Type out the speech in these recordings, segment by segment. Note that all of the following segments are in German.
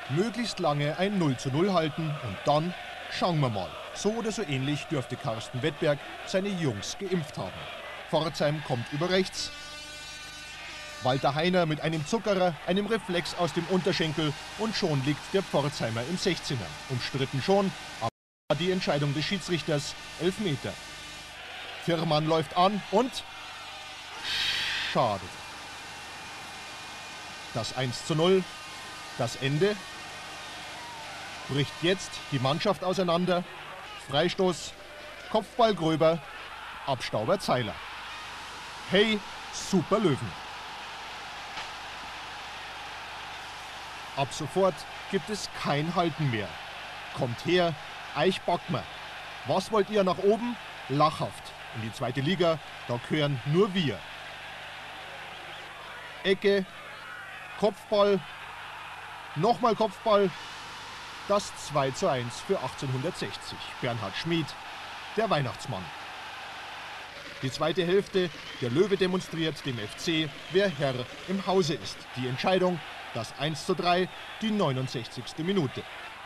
Möglichst lange ein 0:0 halten und dann schauen wir mal. So oder so ähnlich dürfte Karsten Wettberg seine Jungs geimpft haben. Pforzheim kommt über rechts. Walter Heiner mit einem Zuckerer, einem Reflex aus dem Unterschenkel und schon liegt der Pforzheimer im 16er. Umstritten schon, aber die Entscheidung des Schiedsrichters, Elfmeter. Firmann läuft an und schade. Das 1:0, das Ende. Bricht jetzt die Mannschaft auseinander. Freistoß, Kopfball Gröber, Abstauber Zeiler. Hey, super Löwen! Ab sofort gibt es kein Halten mehr. Kommt her, Eich Backmer. Was wollt ihr nach oben? Lachhaft. In die zweite Liga, da gehören nur wir. Ecke, Kopfball, nochmal Kopfball. Das 2:1 für 1860. Bernhard Schmid, der Weihnachtsmann. Die zweite Hälfte, der Löwe demonstriert dem FC, wer Herr im Hause ist. Die Entscheidung, das 1:3, die 69. Minute.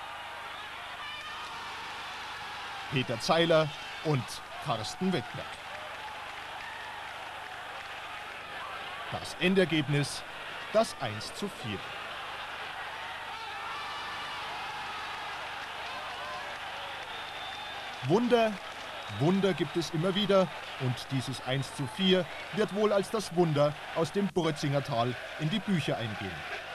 Peter Zeiler und Karsten Wettberg. Das Endergebnis, das 1:4. Wunder gibt es immer wieder und dieses 1:4 wird wohl als das Wunder aus dem Brötzinger Tal in die Bücher eingehen.